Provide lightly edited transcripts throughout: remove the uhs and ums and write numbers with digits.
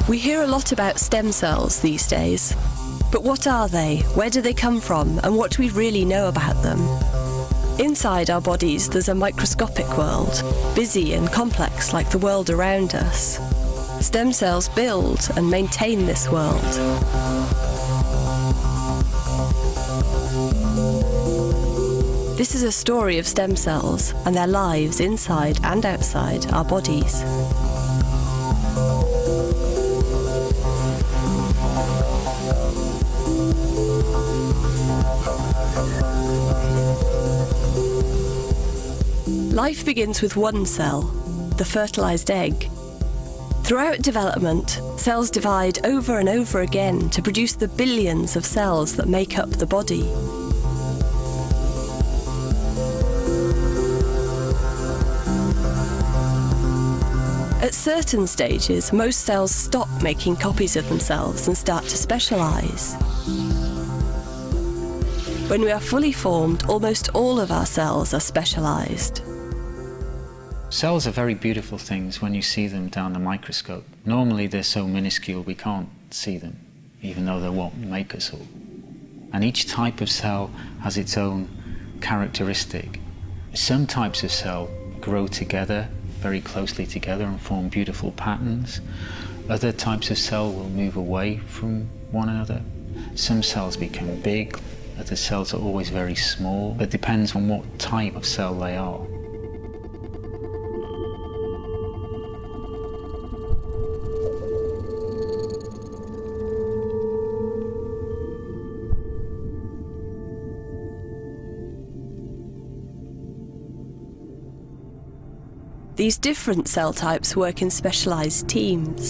We hear a lot about stem cells these days. But what are they? Where do they come from? And what do we really know about them? Inside our bodies, there's a microscopic world, busy and complex like the world around us. Stem cells build and maintain this world. This is a story of stem cells and their lives inside and outside our bodies. Life begins with one cell, the fertilized egg. Throughout development, cells divide over and over again to produce the billions of cells that make up the body. At certain stages, most cells stop making copies of themselves and start to specialize. When we are fully formed, almost all of our cells are specialized. Cells are very beautiful things when you see them down the microscope. Normally they're so minuscule we can't see them, even though they're what make us all. And each type of cell has its own characteristic. Some types of cell grow together, very closely together, and form beautiful patterns. Other types of cell will move away from one another. Some cells become big, other cells are always very small. It depends on what type of cell they are. These different cell types work in specialized teams.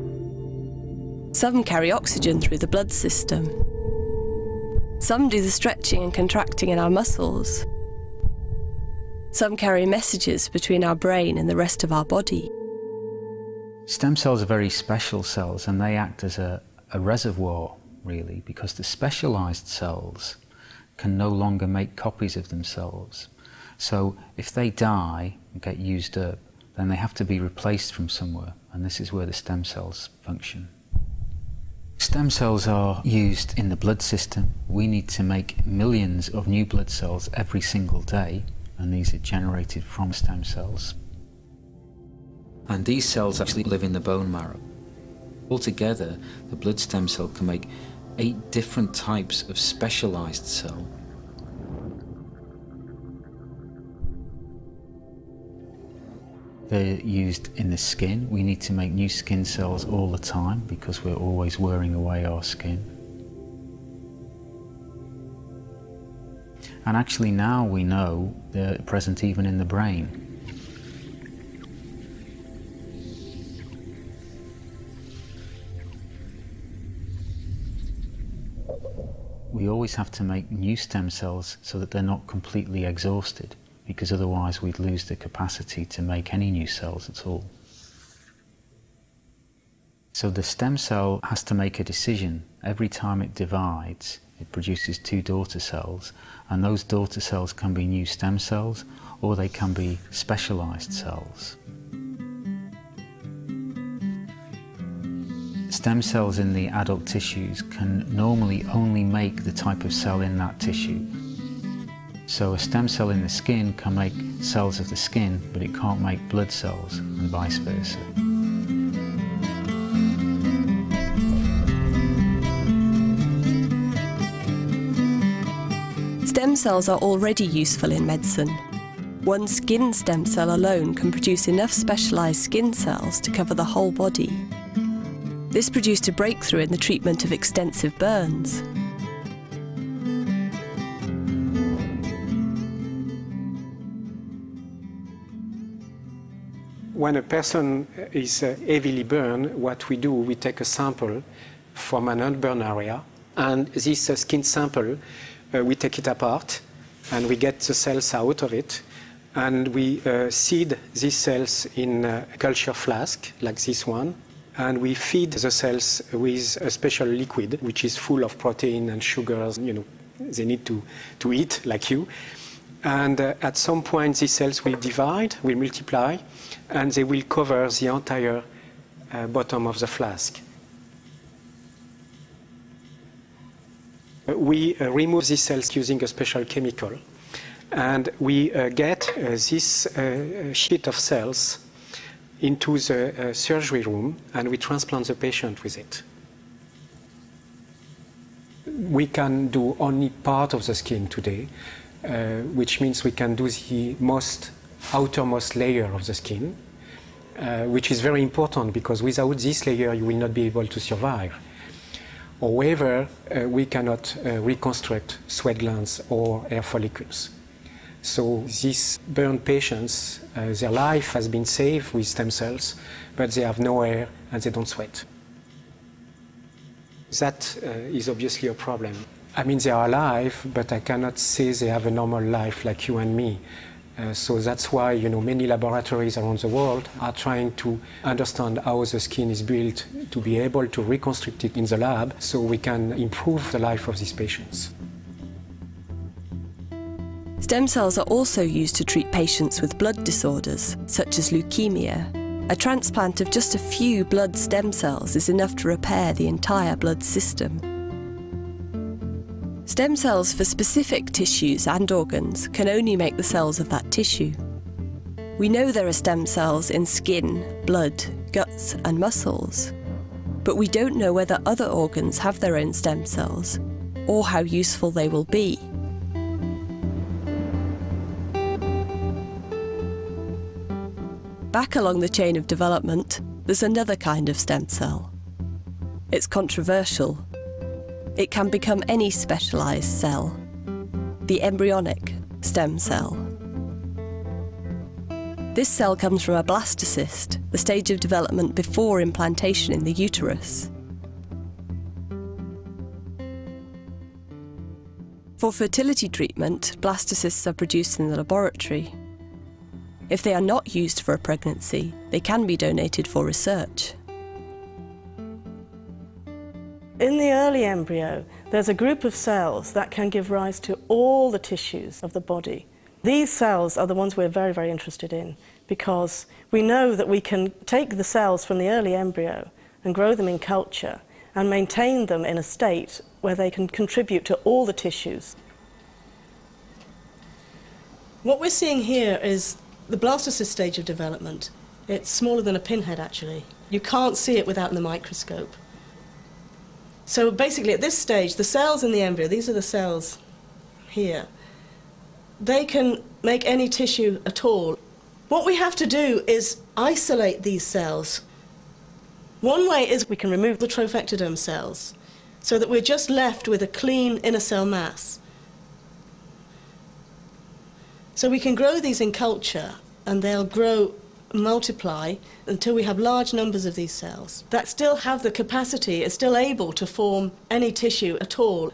Some carry oxygen through the blood system. Some do the stretching and contracting in our muscles. Some carry messages between our brain and the rest of our body. Stem cells are very special cells, and they act as a reservoir, really, because the specialized cells can no longer make copies of themselves. So if they die and get used up, then they have to be replaced from somewhere, and this is where the stem cells function. Stem cells are used in the blood system. We need to make millions of new blood cells every single day, and these are generated from stem cells. And these cells actually live in the bone marrow. Altogether, the blood stem cell can make 8 different types of specialized cell. They're used in the skin. We need to make new skin cells all the time because we're always wearing away our skin. And actually now we know they're present even in the brain. We always have to make new stem cells so that they're not completely exhausted, because otherwise we'd lose the capacity to make any new cells at all. So the stem cell has to make a decision. Every time it divides, it produces 2 daughter cells, and those daughter cells can be new stem cells or they can be specialized cells. Stem cells in the adult tissues can normally only make the type of cell in that tissue. So a stem cell in the skin can make cells of the skin, but it can't make blood cells, and vice versa. Stem cells are already useful in medicine. One skin stem cell alone can produce enough specialized skin cells to cover the whole body. This produced a breakthrough in the treatment of extensive burns. When a person is heavily burned, what we do, we take a sample from an unburned area, and this skin sample, we take it apart, and we get the cells out of it, and we seed these cells in a culture flask, like this one, and we feed the cells with a special liquid, which is full of protein and sugars. You know, they need to eat, like you. And at some point, these cells will divide, will multiply, and they will cover the entire bottom of the flask. We remove these cells using a special chemical, and we get this sheet of cells into the surgery room, and we transplant the patient with it. We can do only part of the skin today, which means we can do the outermost layer of the skin, which is very important because without this layer you will not be able to survive. However, we cannot reconstruct sweat glands or hair follicles. So these burned patients, their life has been saved with stem cells, but they have no hair and they don't sweat. That is obviously a problem. I mean, they are alive, but I cannot say they have a normal life like you and me. So that's why, many laboratories around the world are trying to understand how the skin is built to be able to reconstruct it in the lab so we can improve the life of these patients. Stem cells are also used to treat patients with blood disorders, such as leukemia. A transplant of just a few blood stem cells is enough to repair the entire blood system. Stem cells for specific tissues and organs can only make the cells of that tissue. We know there are stem cells in skin, blood, guts and muscles, but we don't know whether other organs have their own stem cells or how useful they will be. Back along the chain of development, there's another kind of stem cell. It's controversial. It can become any specialised cell, the embryonic stem cell. This cell comes from a blastocyst, the stage of development before implantation in the uterus. For fertility treatment, blastocysts are produced in the laboratory. If they are not used for a pregnancy, they can be donated for research. In the early embryo, there's a group of cells that can give rise to all the tissues of the body. These cells are the ones we're very, very interested in because we know that we can take the cells from the early embryo and grow them in culture and maintain them in a state where they can contribute to all the tissues. What we're seeing here is the blastocyst stage of development. It's smaller than a pinhead, actually. You can't see it without the microscope. So basically, at this stage, the cells in the embryo, these are the cells here, they can make any tissue at all. What we have to do is isolate these cells. One way is we can remove the trophectoderm cells so that we're just left with a clean inner cell mass. So we can grow these in culture and they'll grow, multiply until we have large numbers of these cells that still have the capacity, are still able to form any tissue at all.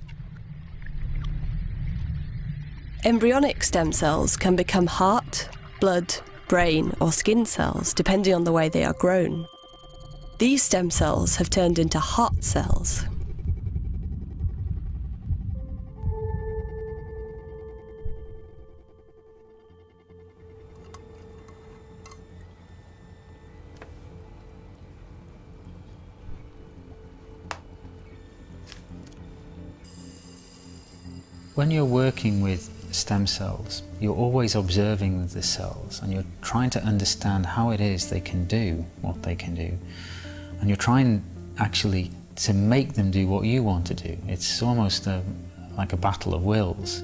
Embryonic stem cells can become heart, blood, brain or skin cells depending on the way they are grown. These stem cells have turned into heart cells. When you're working with stem cells, you're always observing the cells and you're trying to understand how it is they can do what they can do. And you're trying actually to make them do what you want to do. It's almost like a battle of wills.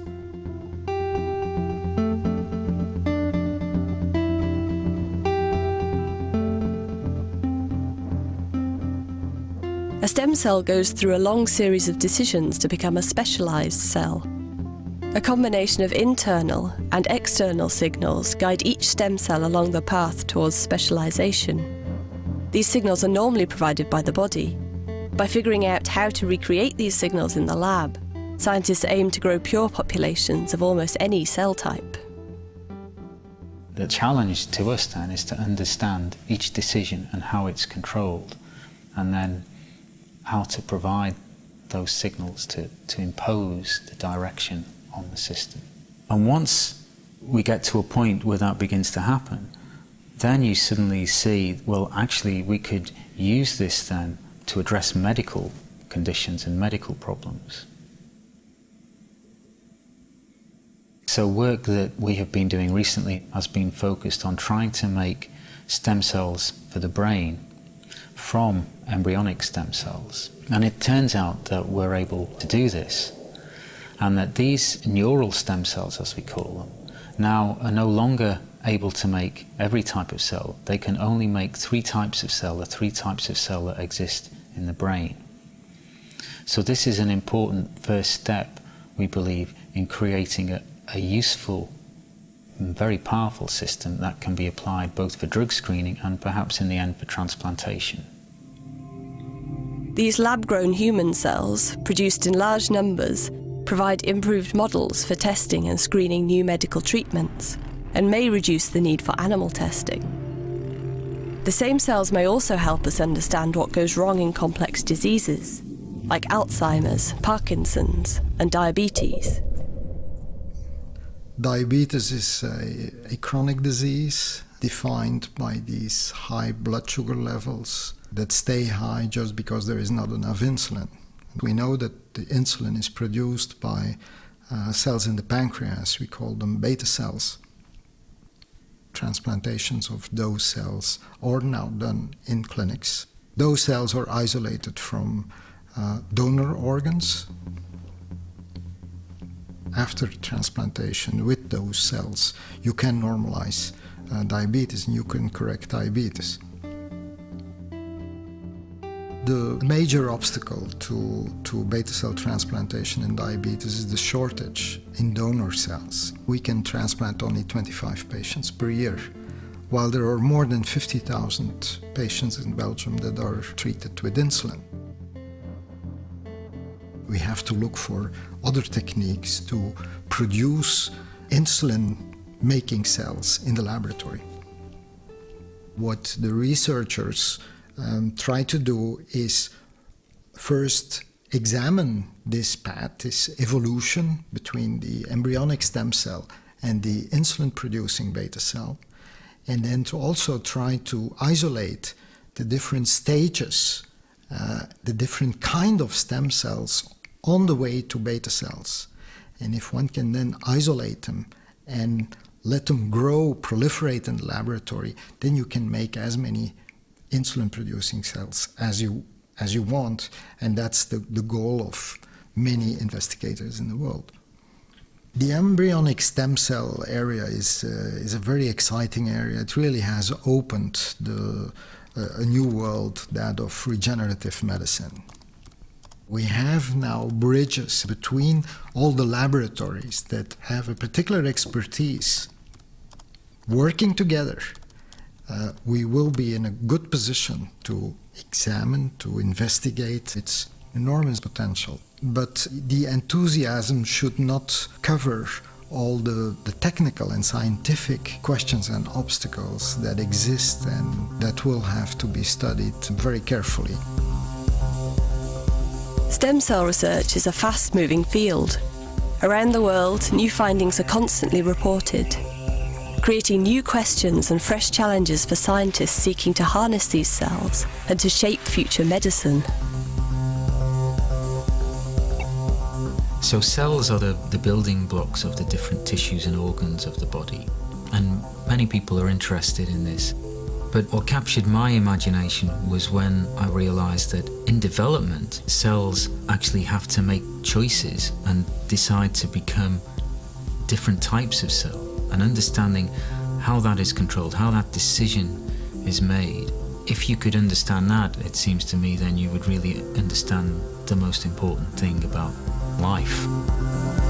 A stem cell goes through a long series of decisions to become a specialised cell. A combination of internal and external signals guide each stem cell along the path towards specialisation. These signals are normally provided by the body. By figuring out how to recreate these signals in the lab, scientists aim to grow pure populations of almost any cell type. The challenge to us then is to understand each decision and how it's controlled, and then how to provide those signals to impose the direction on the system. And once we get to a point where that begins to happen, then you suddenly see, well, actually we could use this then to address medical conditions and medical problems. So work that we have been doing recently has been focused on trying to make stem cells for the brain from embryonic stem cells. And it turns out that we're able to do this, and that these neural stem cells, as we call them, now are no longer able to make every type of cell. They can only make 3 types of cell, the 3 types of cell that exist in the brain. So this is an important first step, we believe, in creating a useful and very powerful system that can be applied both for drug screening and perhaps in the end for transplantation. These lab-grown human cells, produced in large numbers, provide improved models for testing and screening new medical treatments, and may reduce the need for animal testing. The same cells may also help us understand what goes wrong in complex diseases, like Alzheimer's, Parkinson's, and diabetes. Diabetes is a chronic disease defined by these high blood sugar levels that stay high just because there is not enough insulin. We know that the insulin is produced by cells in the pancreas. We call them beta cells. Transplantations of those cells are now done in clinics. Those cells are isolated from donor organs. After transplantation with those cells, you can normalize diabetes and you can correct diabetes. The major obstacle to beta cell transplantation in diabetes is the shortage in donor cells. We can transplant only 25 patients per year, while there are more than 50,000 patients in Belgium that are treated with insulin. We have to look for other techniques to produce insulin-making cells in the laboratory. What the researchers try to do is first examine this path, this evolution between the embryonic stem cell and the insulin-producing beta cell, and then to also try to isolate the different stages, the different kind of stem cells on the way to beta cells. And if one can then isolate them and let them grow, proliferate in the laboratory, then you can make as many insulin-producing cells as you want, and that's the goal of many investigators in the world. The embryonic stem cell area is a very exciting area. It really has opened a new world, that of regenerative medicine. We have now bridges between all the laboratories that have a particular expertise working together. We will be in a good position to examine, to investigate its enormous potential. But the enthusiasm should not cover all the technical and scientific questions and obstacles that exist and that will have to be studied very carefully. Stem cell research is a fast-moving field. Around the world, new findings are constantly reported, creating new questions and fresh challenges for scientists seeking to harness these cells and to shape future medicine. So cells are the building blocks of the different tissues and organs of the body, and many people are interested in this. But what captured my imagination was when I realised that in development, cells actually have to make choices and decide to become different types of cell, and understanding how that is controlled, how that decision is made. If you could understand that, it seems to me, then you would really understand the most important thing about life.